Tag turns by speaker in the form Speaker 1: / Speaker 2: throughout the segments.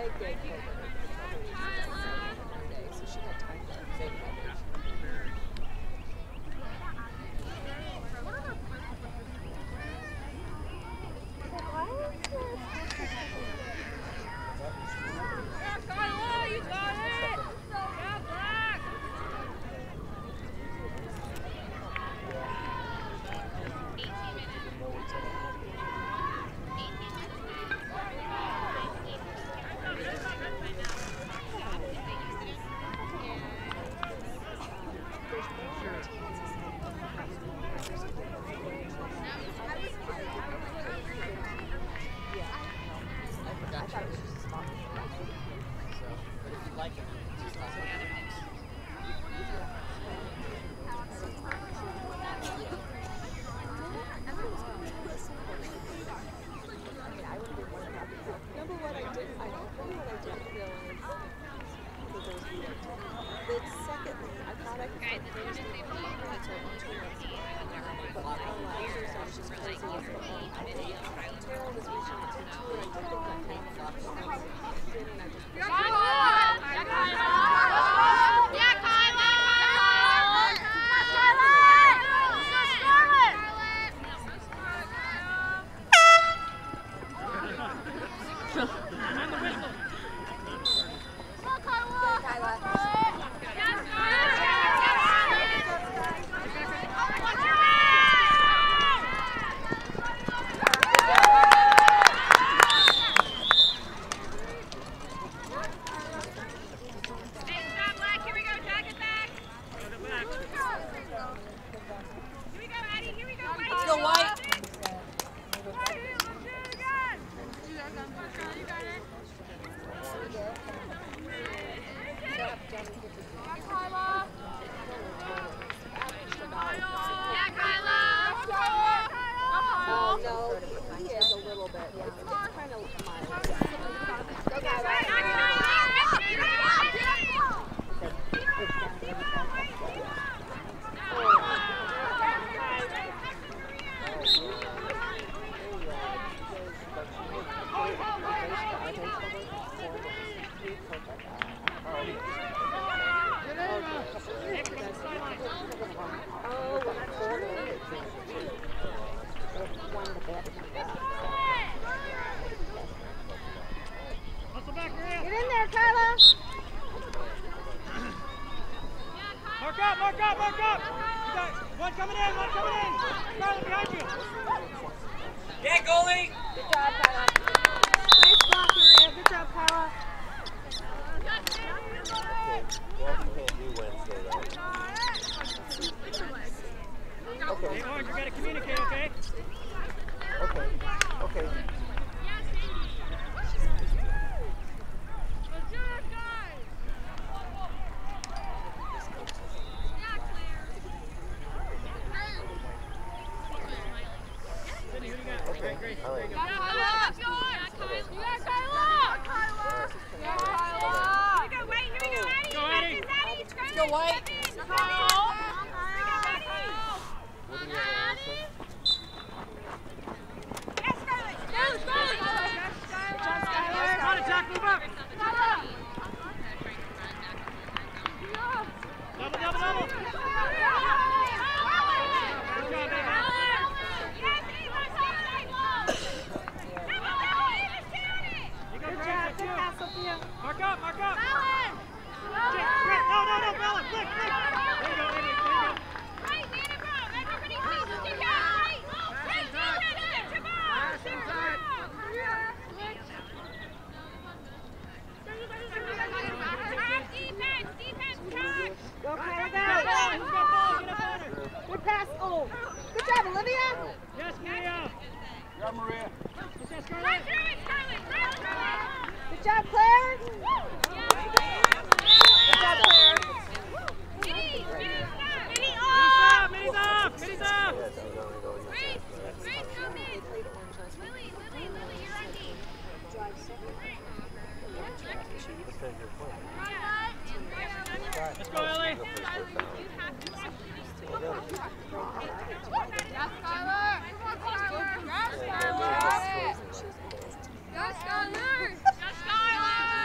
Speaker 1: Yes, Skyler!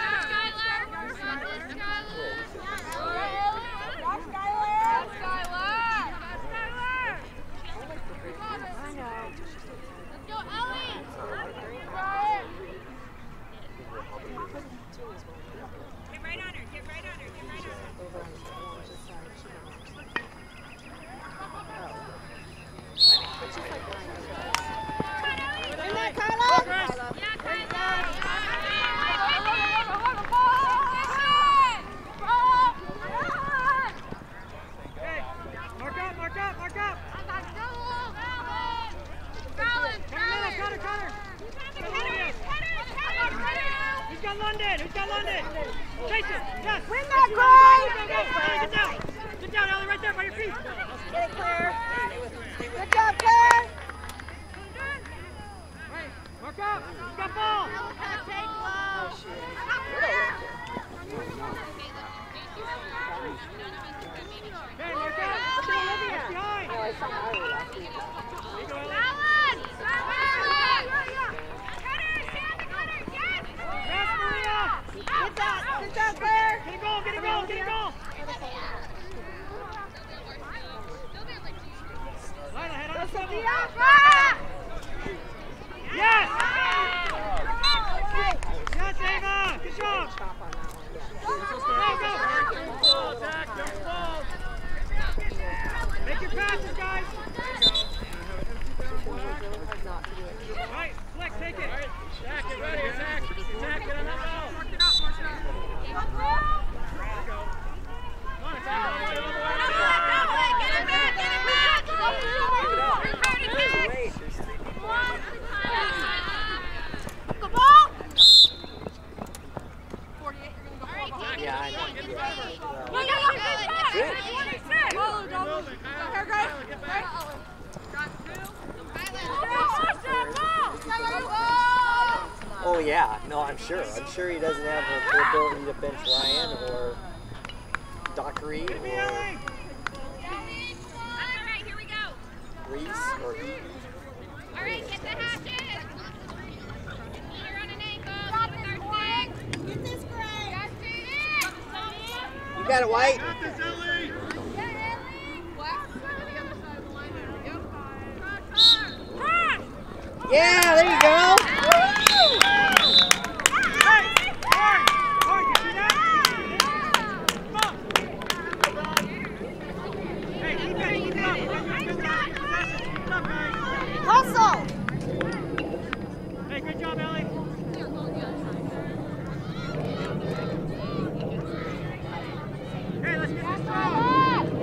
Speaker 1: got London? Who's got London? Chase it. Yes.
Speaker 2: Win that, Gray.
Speaker 1: Get down. Get down, Ellie, right there by your feet.
Speaker 2: Get it, Claire. Good job, Claire.
Speaker 1: Mark up. Who's got ball? Okay, mark up. Look at Olivia. Behind.
Speaker 2: Oh, I saw Mario last week.
Speaker 1: There you go, Ellie. Yes, Maria.
Speaker 2: Get that. Good job, Claire.
Speaker 1: Get a goal, get a goal, get a goal. Lila, head on the double. Yes! Yes, Ava! Good job! Go, go! Zach, don't fall! Make your passes, guys! All right, Flex, take it! Zach, get ready, Zach! Zach, get on that ball! Mark it up, mark it up! There you go. Come on, Zach, all the way, all the way!
Speaker 2: Get it back, get it back! Go ball! 48, you're gonna go ball.
Speaker 3: Yeah, I know. Oh yeah, no, I'm sure. I'm sure he doesn't have the ability to bench Ryan or Dockery or Reese or Evie.
Speaker 4: All right, get the hatches. You're on an ankle. Get this, Gray.
Speaker 3: You got it, White. Yeah, there you go.
Speaker 2: Hustle!
Speaker 1: Hey, good job, Ellie. Hey, let's get this ball.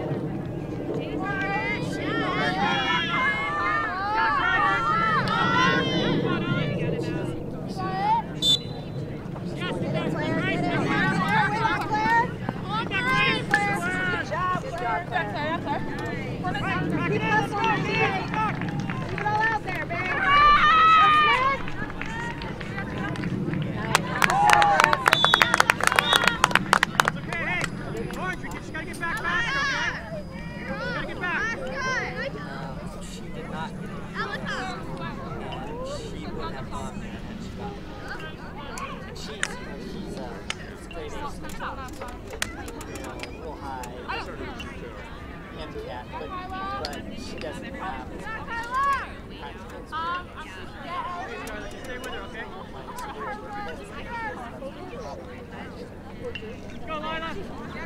Speaker 1: Go, Lila!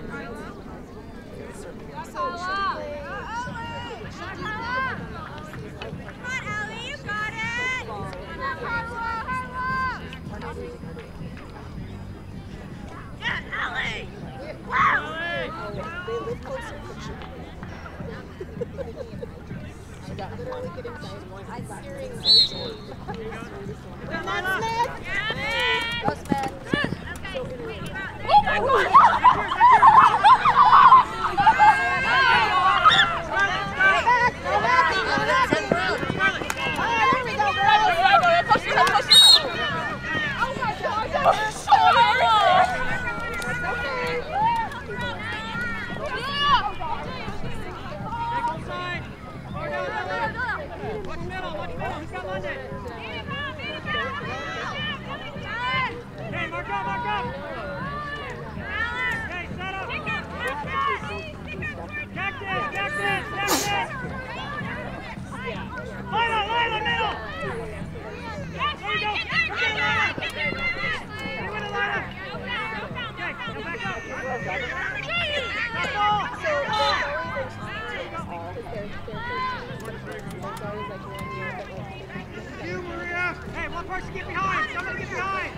Speaker 1: Hey, one person get behind! Somebody get behind!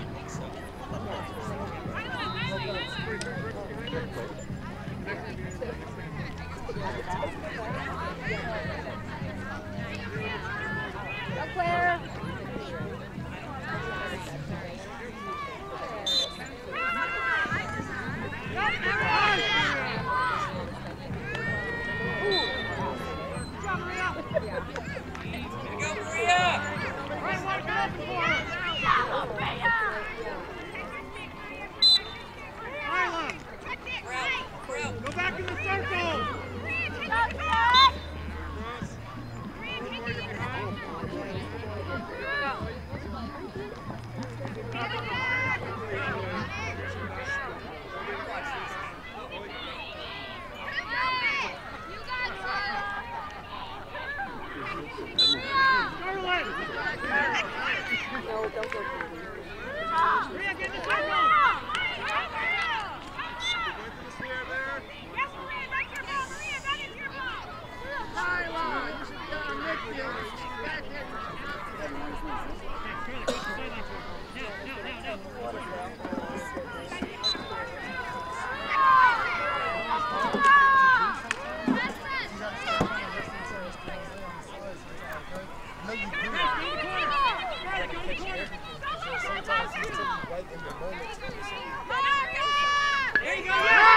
Speaker 2: Go, Claire!
Speaker 1: There you go.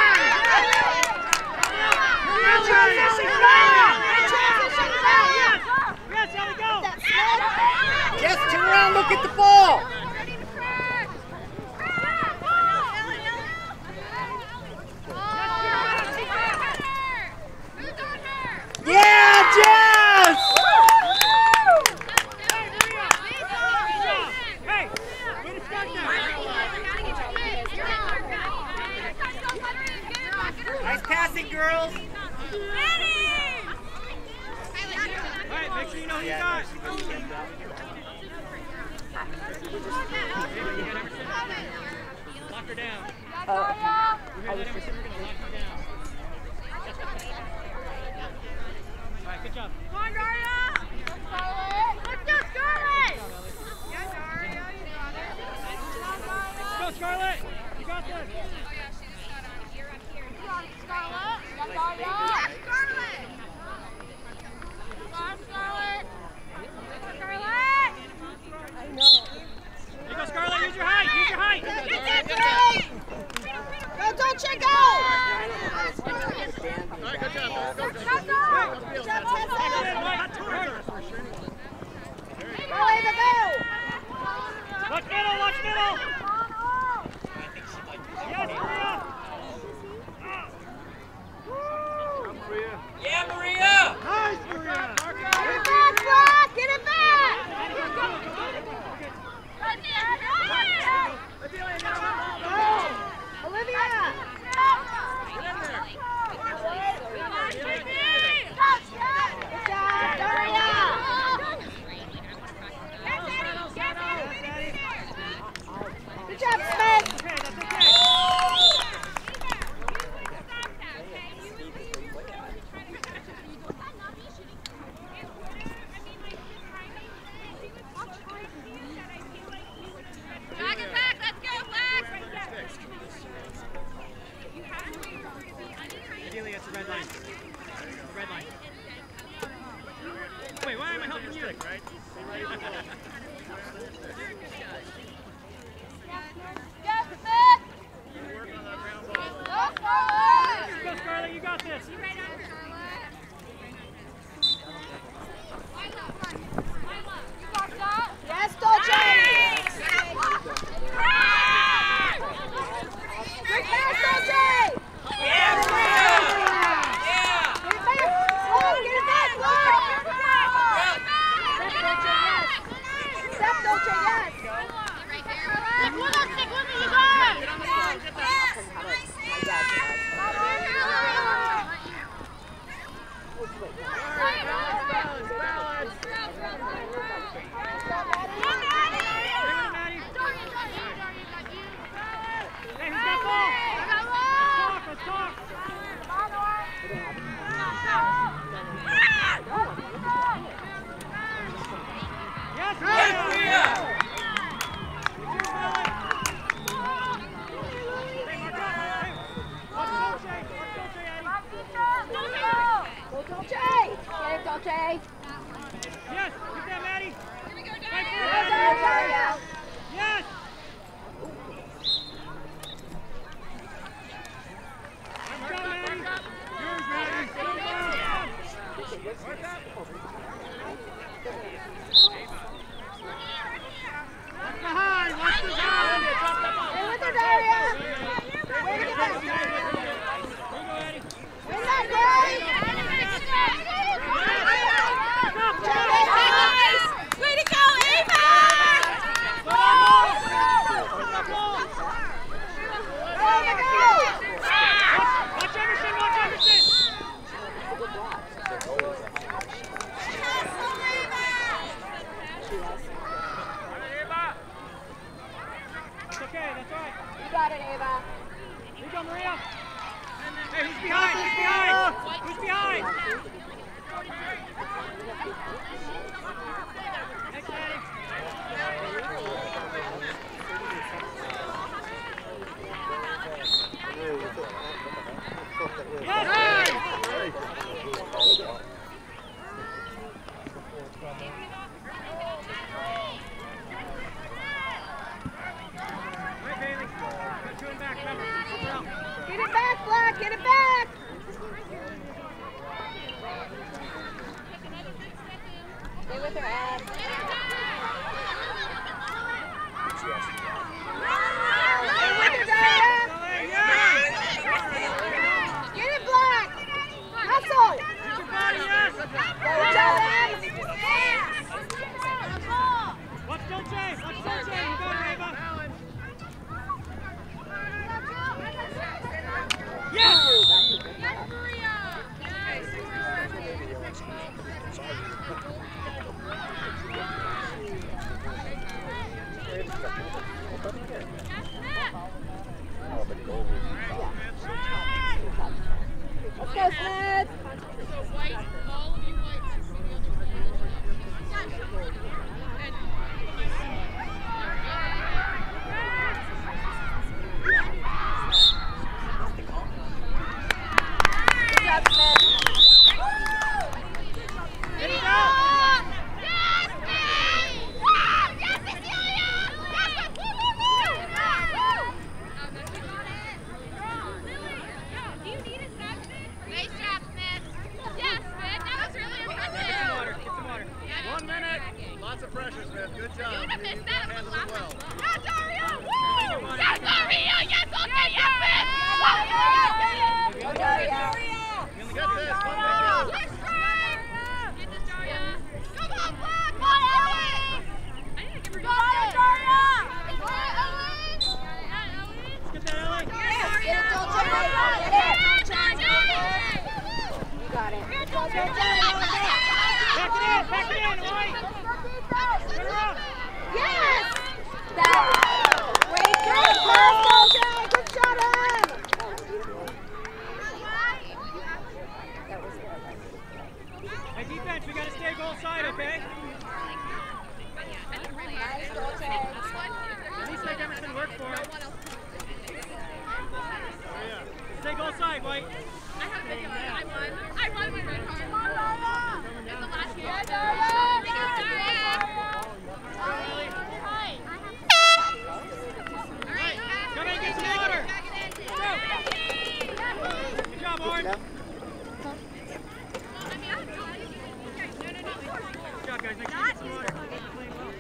Speaker 1: Yes, there we go.
Speaker 3: Just turn around, look at the ball. Yeah, Jess!
Speaker 1: Hey, way to start now.
Speaker 3: Nice passing, girls.
Speaker 1: All right, make sure you know who you got. Lock her down. You hear that, Emerson? We're going to lock her down. All right, good job.
Speaker 2: Come on, Daria! Let's go, Scarlett! Yeah, Daria, you got it.
Speaker 1: Let's go, Scarlett. You got this.
Speaker 2: You got it, Scarlett. Yeah, Daria. Yeah, Scarlett! Come on, Scarlett. Scarlett! I know.
Speaker 1: There you go, Scarlett. Use your height. Use your height.
Speaker 2: Get that go, Dolce, go!
Speaker 1: Watch middle, watch middle! Yes, Maria!
Speaker 3: Yeah, Maria!
Speaker 1: Nice, Maria!
Speaker 2: Get it back, Brock! Get it back! Olivia! Good job, Daria! Good job, Smith!
Speaker 1: Okay, that's okay.
Speaker 4: Drag it back, let's go, Flax!
Speaker 1: Adelia, it's the red line. The red line. Wait, why am I helping you?
Speaker 2: Yes, Smith! Go, Scarlett!
Speaker 1: Go, Scarlett, you got this.
Speaker 2: You got that? Yes, Dolce! Good pass, Dolce!
Speaker 3: Yeah, Maria! Yeah!
Speaker 2: Get it back! Oh, get it back, Clark! Step, Dolce, yes! Stick with us, stick with me, you got it!
Speaker 1: Get on the ball, get that. Hey, who's got ball? Let's talk. Yes, Maria! Hey, mark up. Hey, watch Dolce. Watch Dolce, Addie.
Speaker 2: Go, Dolce! Get it, Dolce!
Speaker 1: Yes, get that, Maddie.
Speaker 4: Here we go,
Speaker 1: Right
Speaker 4: Daria!
Speaker 1: there,
Speaker 2: Go, Daria!
Speaker 1: Yes. Let's go, Maddie. Yours, Maddie. Go, go. Watch behind. Watch behind.
Speaker 2: Stay with her, Daria! Way to get that!
Speaker 1: Here you go, Eddie.
Speaker 2: Win that, Gray!
Speaker 4: Way to go, Ava!
Speaker 1: Watch Emerson. Watch Emerson. That's okay. That's all right.
Speaker 2: You got it, Ava.
Speaker 1: Here you go, Maria. Hey, who's behind? Who's behind? Who's behind? Next, Eddie. Yes! Right, baby.
Speaker 2: back, get it back! Stay with her, Ab. Stay with her, Dad! Get it, Black! Hustle! Go, Dad!
Speaker 1: Watch Dolce! Watch Dolce! You got it, Ava! Yes!
Speaker 4: Yes, Maria! Nice!
Speaker 2: Let's go, Smith!
Speaker 4: So white, all of you whites.
Speaker 2: Good job, Smith!
Speaker 1: Get it out!
Speaker 4: Yes, Steve! Woo! Yes, Cecilia! Yes, woo, woo, woo! Do you need a stop, Smith? Nice job, Smith. Yes, Smith. That was really impressive.
Speaker 1: Get some water. Get some water.
Speaker 5: 1 minute. Lots of pressure, Smith. Good job.
Speaker 4: You would have missed that one
Speaker 5: Handled it well.
Speaker 4: Go, Dario! Woo! Yes, Dario! Yes, okay, yes, Smith!
Speaker 2: Go, Dario!
Speaker 5: You got this. 1 minute.
Speaker 4: Yes, Greg! Get this, Dario. Come on, Black! Come on, Ellen! I need to give her
Speaker 2: Go, Dario!
Speaker 4: Is that Ellen?
Speaker 1: Get that, Ellie.
Speaker 2: Get it, Dolce! Get it! You got it. Go, Dolce!
Speaker 1: Back it in, White. Get her up.
Speaker 2: Yes! That great pass, Dolce! Good shot, Em!
Speaker 1: Hey, defense, we got to stay goal side, okay?
Speaker 2: Nice, Dolce.
Speaker 1: At least make Emerson work for it. Stay goal side, White.
Speaker 4: I have video. I won my red card. It's the last game.
Speaker 1: Come in, get some water. Go. Good job, Orange. Good job, guys. Next time, get some water. Playing well.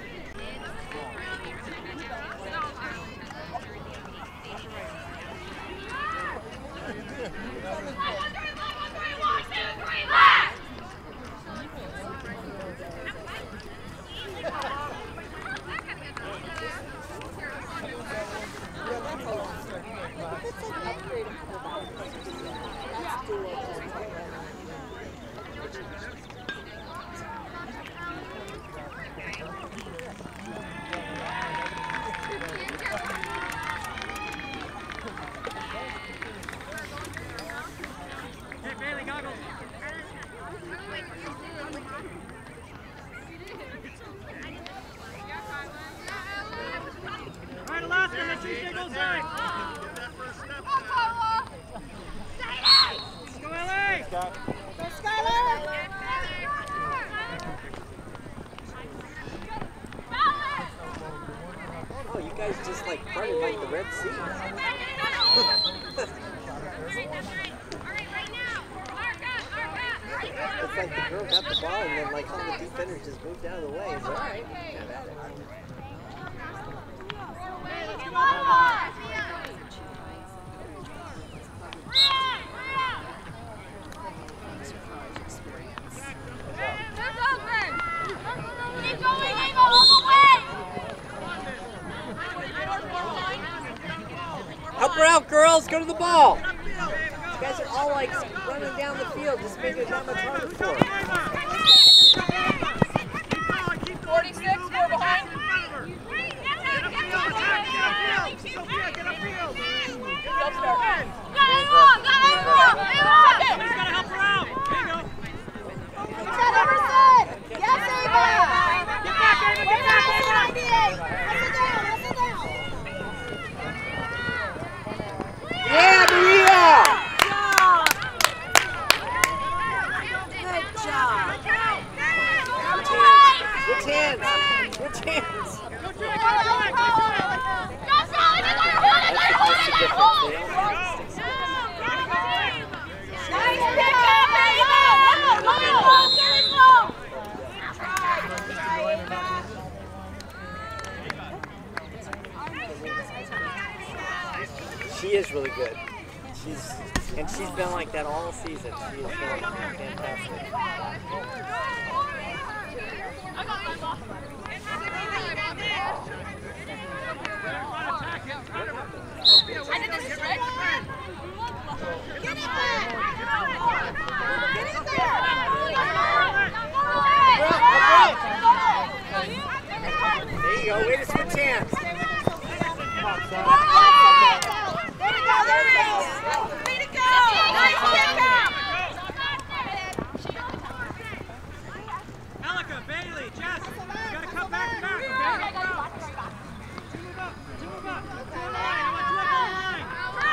Speaker 1: Hey, Bailey, goggles. All right, Alaska, make sure you stay goal side. Let's go, LA.
Speaker 2: Go, Skylar!
Speaker 3: Oh, you guys just like parted like the Red Sea. It's like the girl got the ball and then like all the defenders just moved out of the way. It's all right. Have at it.
Speaker 4: Keep going, Ava, all the way!
Speaker 3: Help her out, girls. Go to the ball. You guys are all like running down the field. Just make it that much harder for them.
Speaker 2: 46, we're behind.
Speaker 1: Somebody's got to help her out. There you go.
Speaker 2: Good shot, Emerson! Yes, Ava!
Speaker 1: Get back, Ava. Get back, Ava.
Speaker 2: Hustle down!
Speaker 3: Yeah, Maria!
Speaker 2: Good job!
Speaker 3: Switch hands. Switch hands.
Speaker 1: Go, Drew. Go, Drew.
Speaker 3: That's the difference. They all She is really good. She's been like that all season. She has been fantastic.
Speaker 2: I did this right. Get it there! Get it there!
Speaker 3: There you go. Way to switch hands.
Speaker 2: There you go. There it is. Way to go. Nice pickup.
Speaker 1: Alika, Bailey, Jess, you gotta come back and back, okay? Move up. Move up. Go line. I want you up on the line.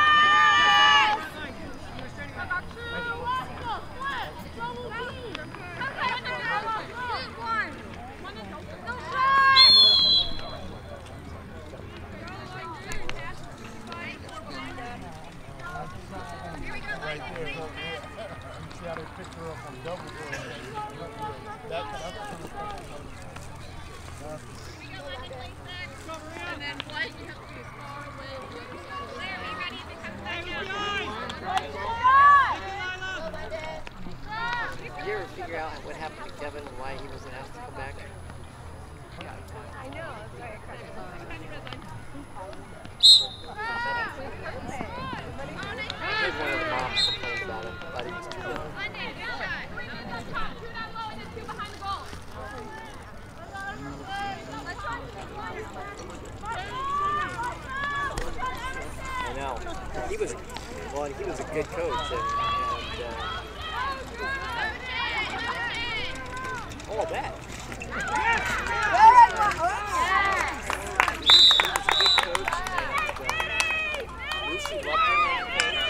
Speaker 3: Did you ever figure out what happened to Kevin and why he wasn't asked to come back?
Speaker 2: I know.
Speaker 3: I heard one of the moms complained about him, but he was too young. I know. He was a good coach, and all that. Lucy loved him.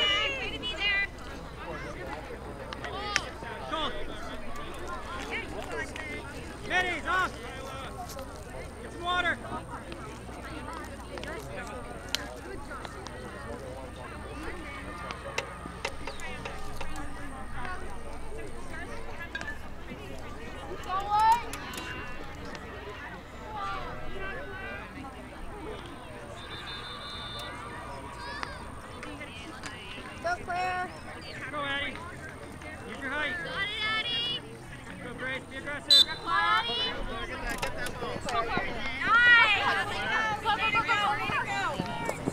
Speaker 1: Kitty's off. Get some water.
Speaker 2: Go, Claire.
Speaker 1: Go, Addie. Use your height.
Speaker 4: Got it, Addie.
Speaker 1: Go, Grace. Be aggressive.
Speaker 4: Get that ball. Nice. Go, go, go, go.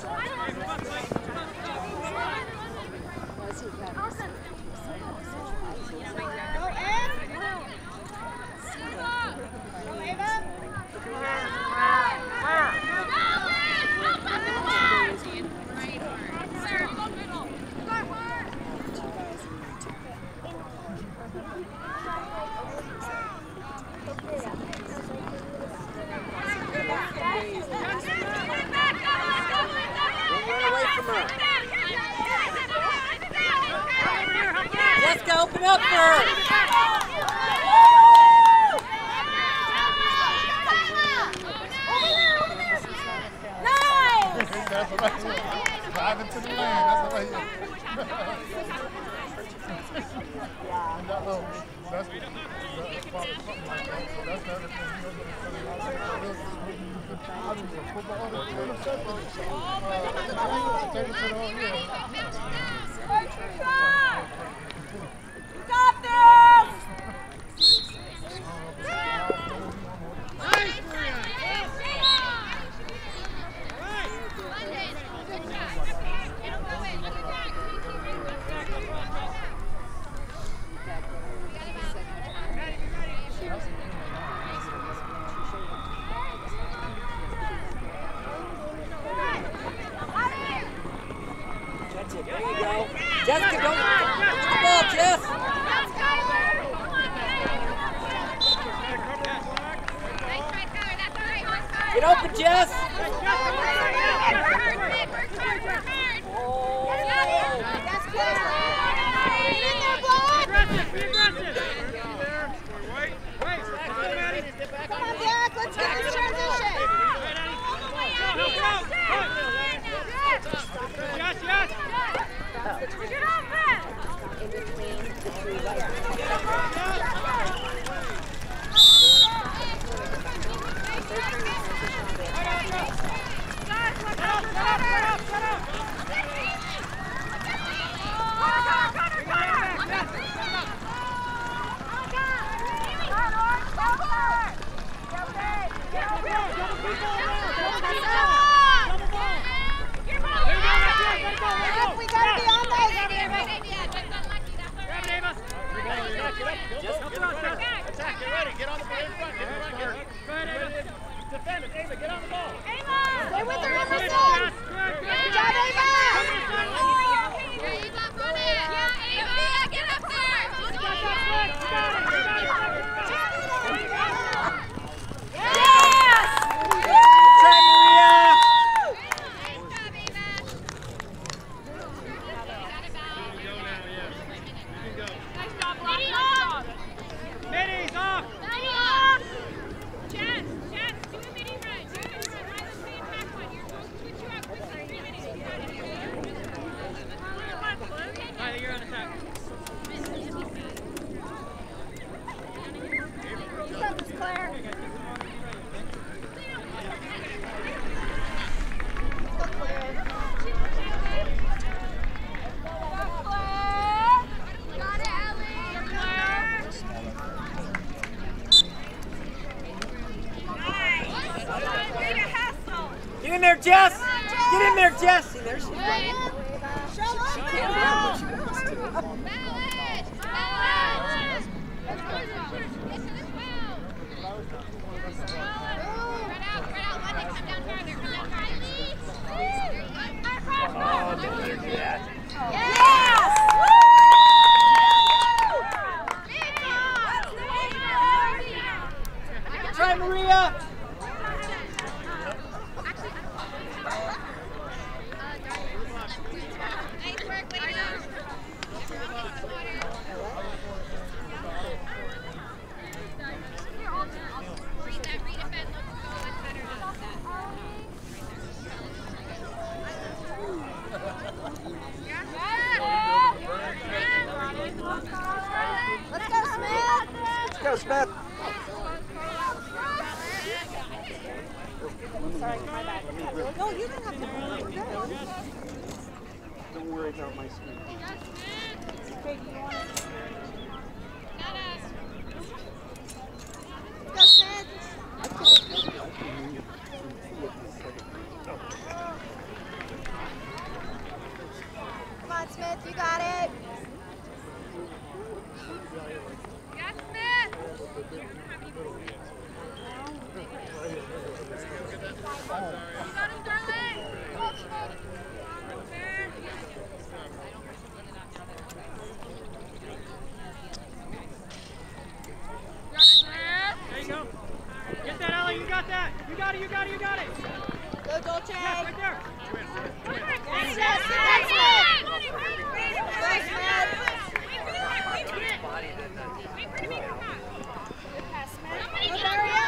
Speaker 2: Go, Ed. Go, Ava.
Speaker 3: Jessica, open up for her.
Speaker 5: Drive into the lane. That's what I hear. That's the other thing.
Speaker 2: Stop this!
Speaker 3: There you go. Jessica, don't touch the ball, Jess. Get open, Jess.
Speaker 2: Come on, Jack, let's get this transition.
Speaker 4: Get open!
Speaker 2: In between the two right.
Speaker 4: Hey,
Speaker 3: in there, Jess! Get in there, Jess! See, there she's running. She can't run, but she wants to. Oh, don't let her do that.
Speaker 2: Yes!
Speaker 3: Try, Maria!
Speaker 4: Nice work, way to go. Redefend looks so much better than
Speaker 2: Let's go, Smith!
Speaker 3: Let's go, Smith!
Speaker 2: Sorry, my bad. No, you don't have to.
Speaker 3: Don't worry about my screen.
Speaker 2: Okay, do you want it? Go, Smith! Come on, Smith, you got it.
Speaker 4: Yes, Smith! You got him, Darling!
Speaker 1: There you go. Get that, Ellie. You got that. You got it. You got it. You got it.
Speaker 2: Go, Dolce.
Speaker 1: Yes, right there.
Speaker 2: That's it. That's it. Go, Smith. Good pass, Smith. Go, Daria.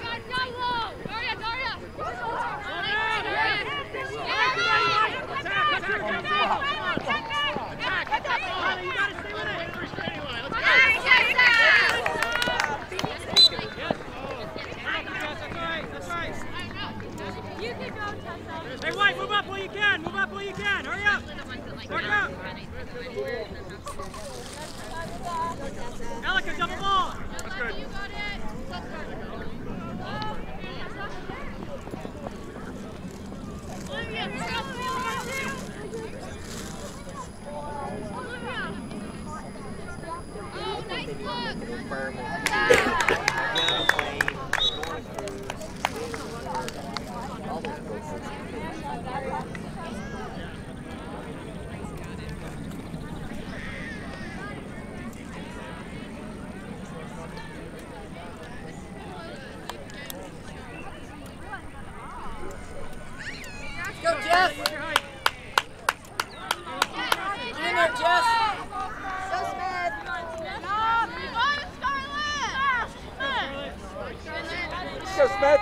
Speaker 1: Ellie, you got to stay with it. That's right.
Speaker 4: You can go, Tessa.
Speaker 1: Hey, White, move up while you can. Move up while you can. Hurry up. Work up. Elika, double ball.
Speaker 4: That's good. You got it. Oh, nice look.
Speaker 3: Go, Jess! Get in there, Jess!
Speaker 2: Go, Smith.
Speaker 3: Let's go, Smith!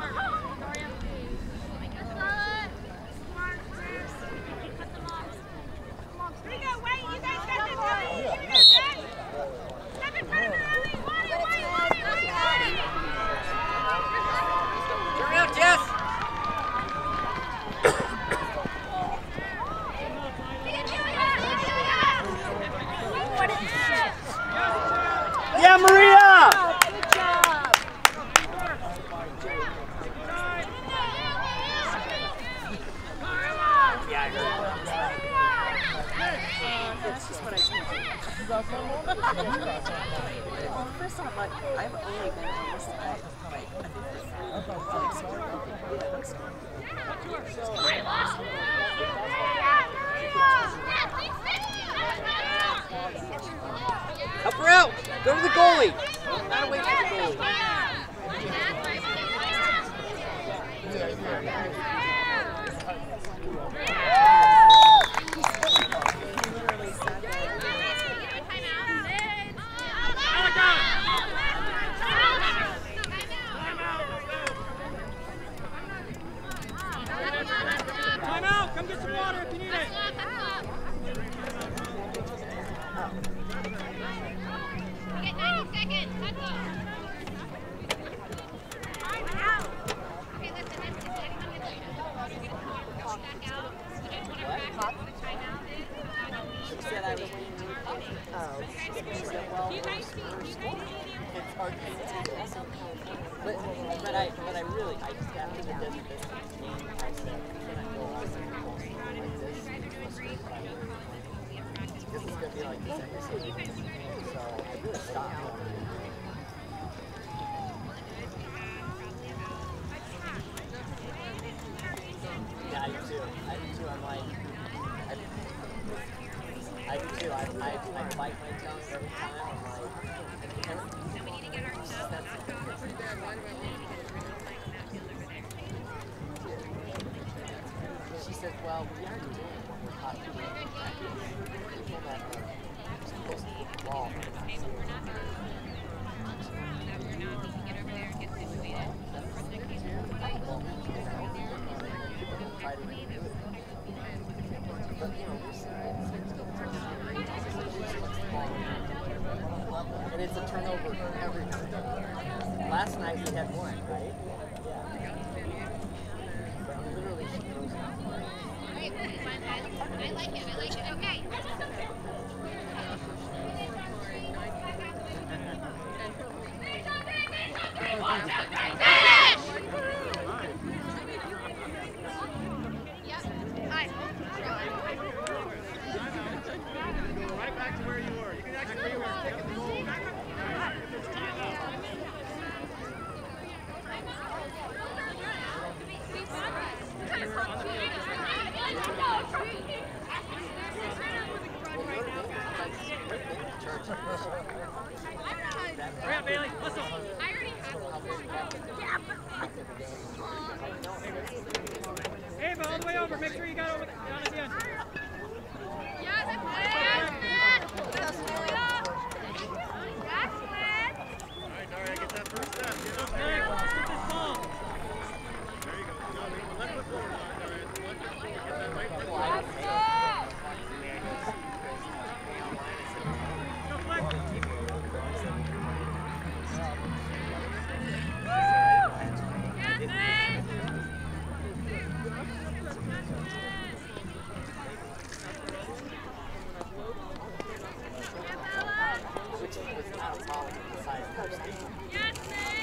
Speaker 3: Turn out, Jess! Yeah, Maria!
Speaker 2: Good job.
Speaker 3: Yeah, I heard.
Speaker 6: That's just what I do. Well, first off, like, I've only been on this side, like,
Speaker 3: Help her out! Go to the goalie! Not away from the goalie.
Speaker 1: Time out. Come get some water if you need it.
Speaker 4: We get 90 seconds. That's all.
Speaker 3: Yeah, I do too. I'm like, I do too. I bite my tongue every time. I'm like,
Speaker 4: So we need to get our stuff.
Speaker 3: she says, well, we already doing it when we're talking about people that are supposed to get involved.
Speaker 4: Okay, but we're not done. No, we're not. We can get over there and get situated.
Speaker 3: Try to do it. But, you know, and it's a turnover every time. Last night we had one, right? Yeah. But literally she goes out.
Speaker 4: I like it. I like it. Okay.
Speaker 1: Right back to where you were. You can actually where you were kicking the goal. If there's time out. Hurry up, Bailey. Hustle.
Speaker 4: I already have
Speaker 1: Hey, but all the way over. Make sure you got over down at the end. Alright, Daria, get that first step. Get up there. Let's get this ball. There you go. No, left foot forward, Daria. Left foot forward. Get that right foot forward. Go, Flex.
Speaker 3: Which is not a problem with the size of the station.
Speaker 1: Yes.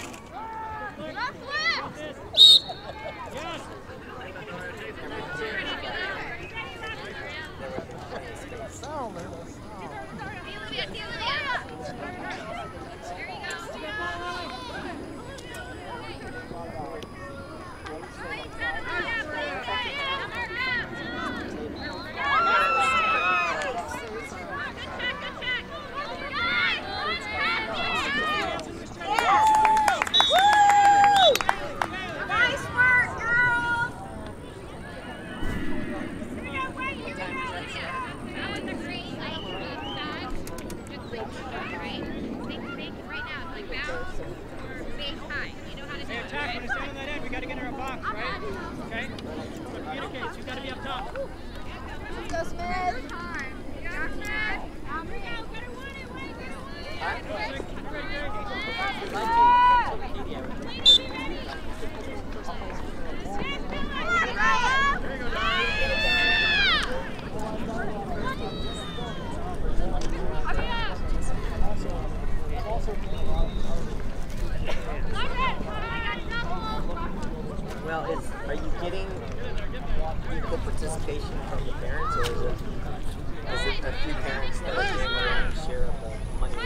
Speaker 1: Attack, when you stand on that end, we got to get her a box, right? Okay? So communicate, she's got to be up top.
Speaker 2: Go Smith. Go Smith.
Speaker 3: Well, are you getting equal participation from the parents, or is it a few parents that are getting a share of the money?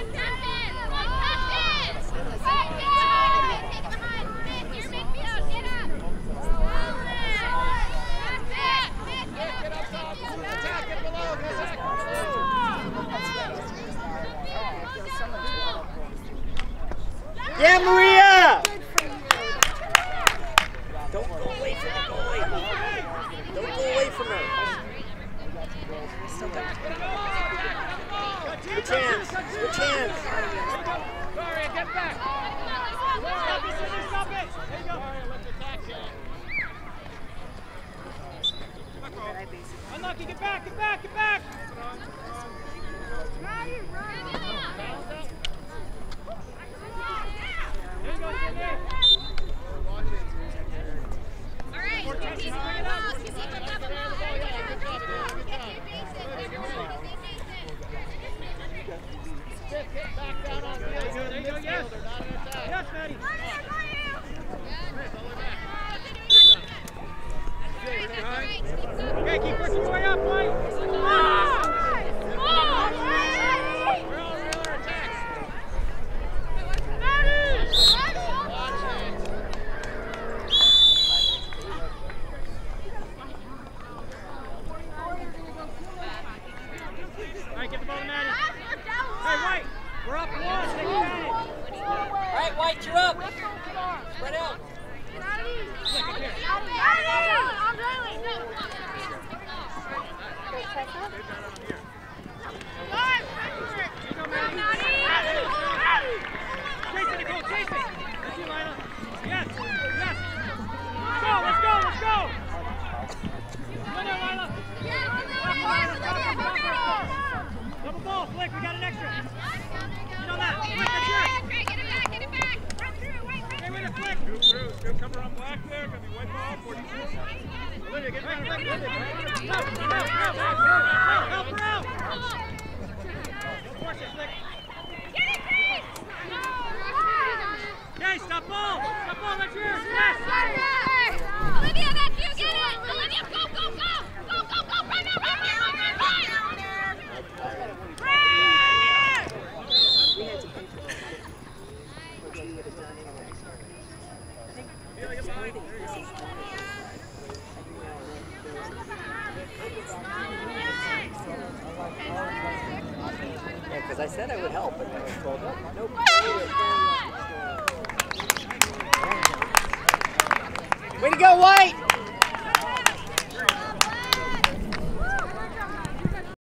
Speaker 3: Yeah, Maria! Don't go away from the goalie. Don't go away from her. Good chance. Good chance.
Speaker 1: Daria, get back. Stop it, stop it. There you go. Daria, let the attack go. Unlucky, get back, get back, get back. There you go, Dave.
Speaker 4: All right, keep the ball, keep the
Speaker 1: Back down on the field. There you go, yes. Yes, Maddie. Okay, keep pushing your way up, Mike.
Speaker 3: Because I said I would help, and I was told, oh, nope. Way to go, White!